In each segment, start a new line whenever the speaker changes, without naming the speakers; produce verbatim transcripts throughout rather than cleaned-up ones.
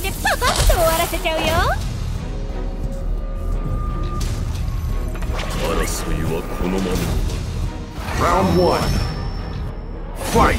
めてパパッと終わらせちゃうよ。
争いはこのまま。
Round one. Fight.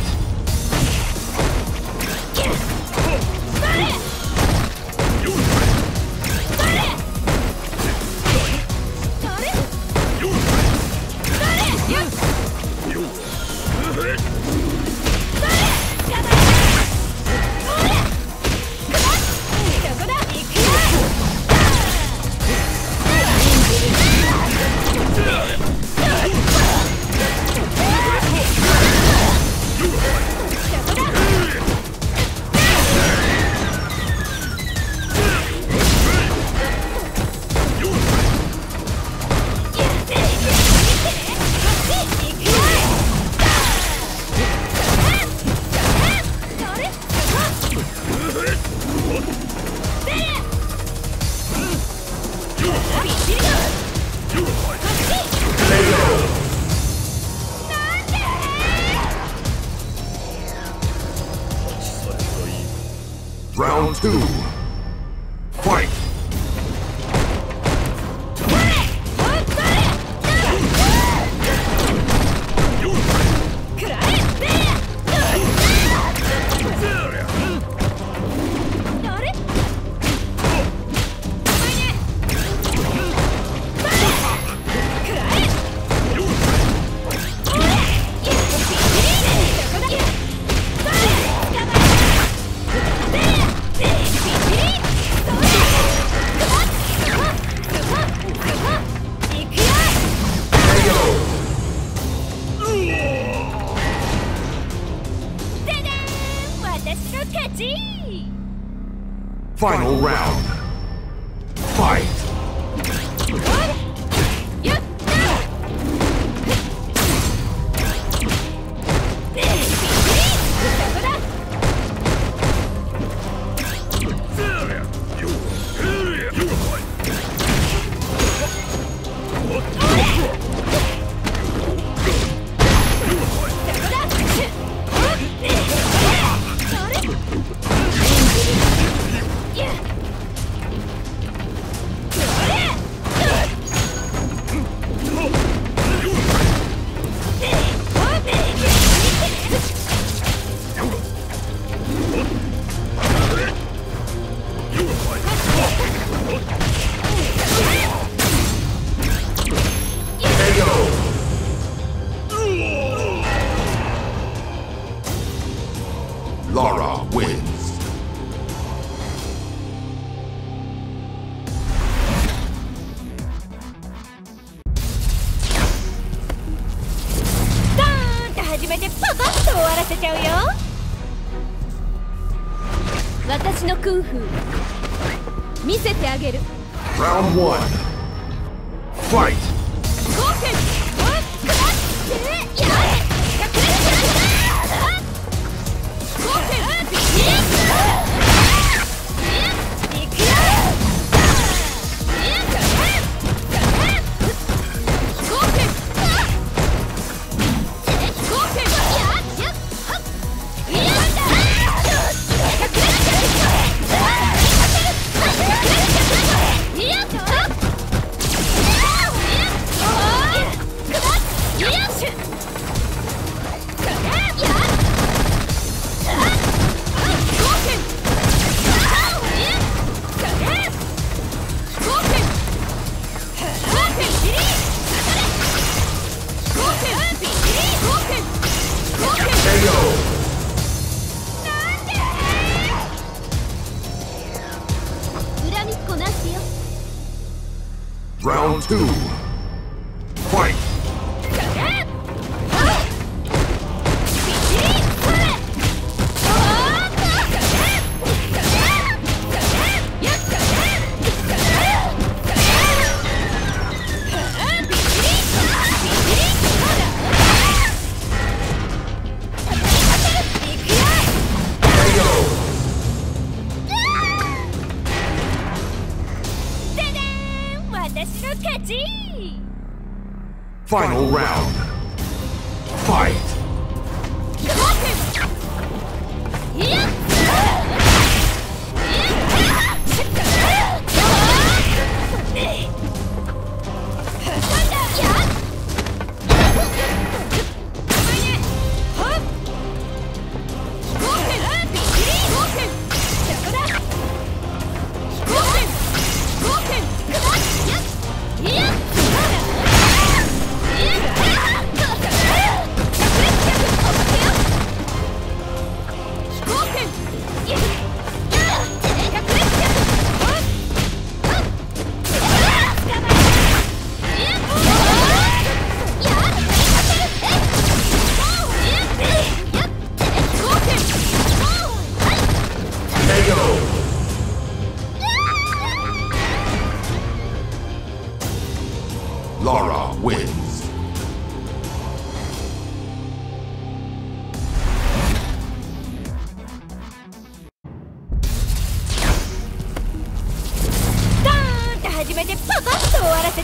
Round two. Fight. Final round. Fight. Lara wins.
Dun! と始めてパパッと終わらせちゃうよ。私のクンフー見せてあげる。
Round one. Fight.
ゴーケンクラッシュやれ
Round two. Fight. Final round. Fight.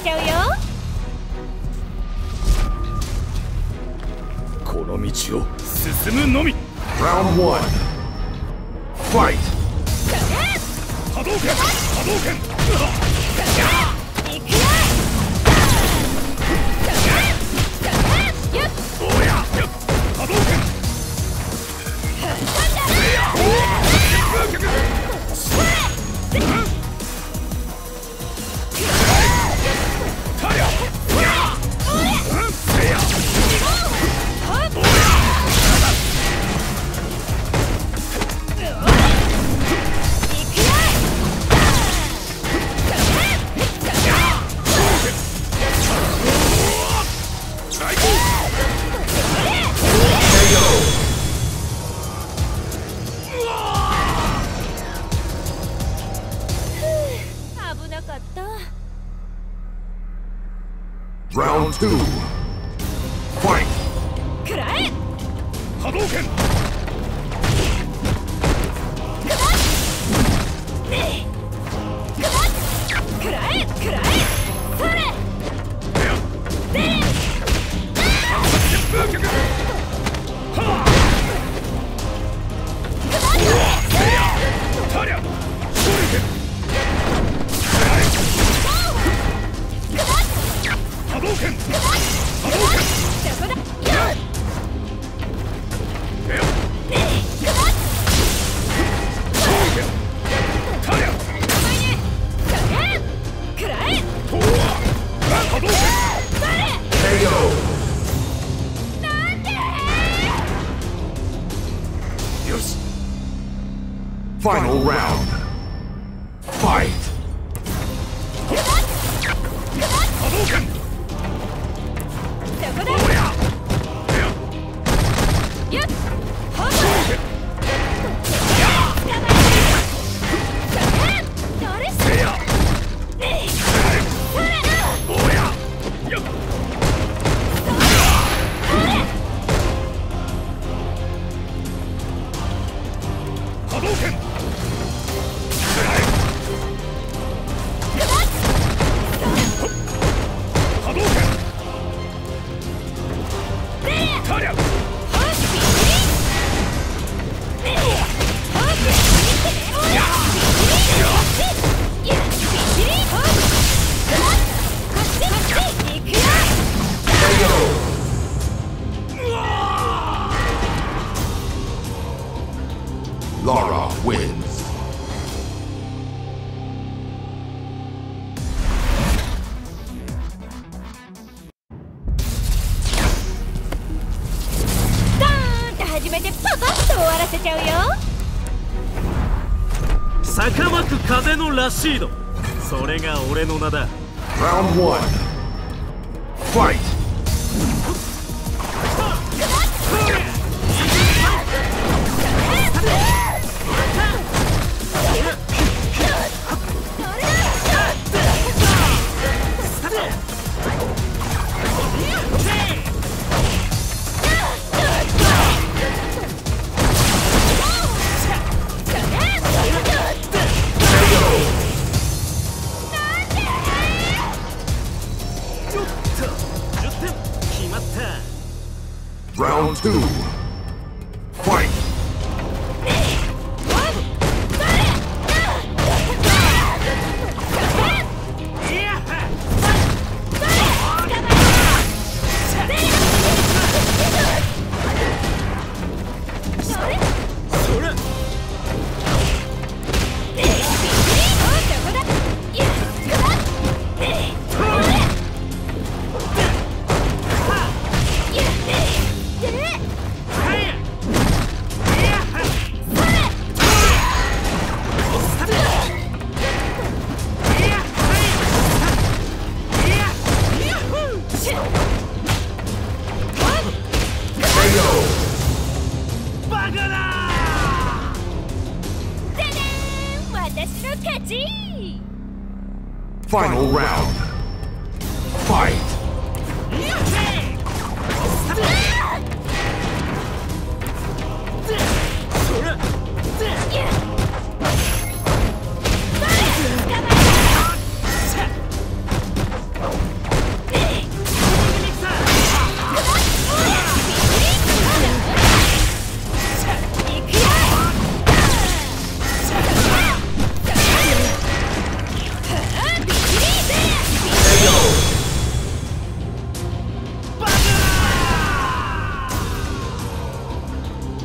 ちゃうよ。
この道を進むのみ。
Round one. Fight.
波動拳波動拳。
いくよ。
おや波動拳。
危なかった。
Round two. Fight.
くらえ。
波動拳。
くらえくらえ。それ。で。
波動拳。波動拳。
そこだ。
Final round. Fight.
波動拳。
そこだ。よっ。ほぼ。どれせよ。
波動拳。波動拳。タリャ。
Lara wins.
ドーンと始めてパパッと終わらせちゃうよ。
坂巻風のラシード、それが俺の名だ。
Round one. Fight.
決まった。
Round two. Fight.
バカだ。
ででーん、私の勝ち。
Final round. Fight.
く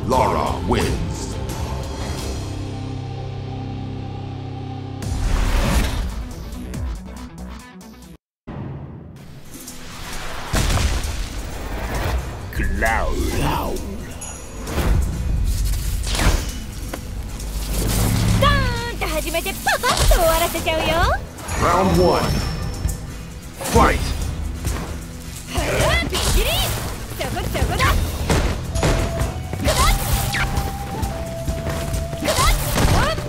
Lara wins.
Cloud.
ダーンと始めてパパッと終わらせちゃうよ。
Round one. Fight.
ビッチリそこそこだ。くばっくばっほっ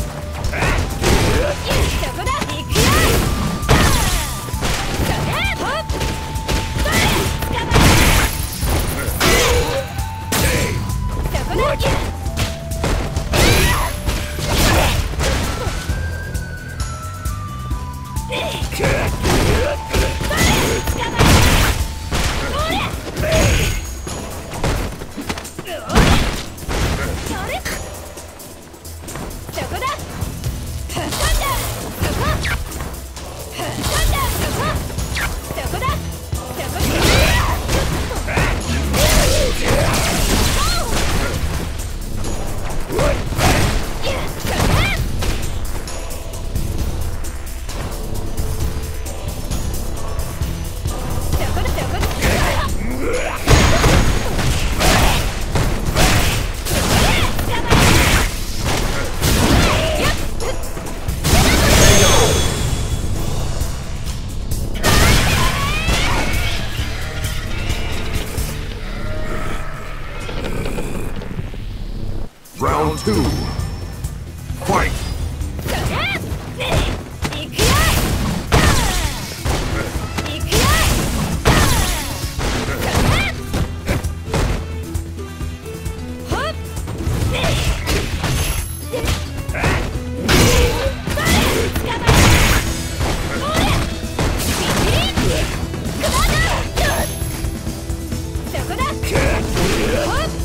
そこだ。いくよ。それほっそれつかまえそこだ。
Round two. Fight.
いくよ。いくよ。ほっそこだ。ほっ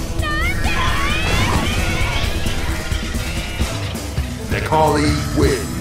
Necalli wins.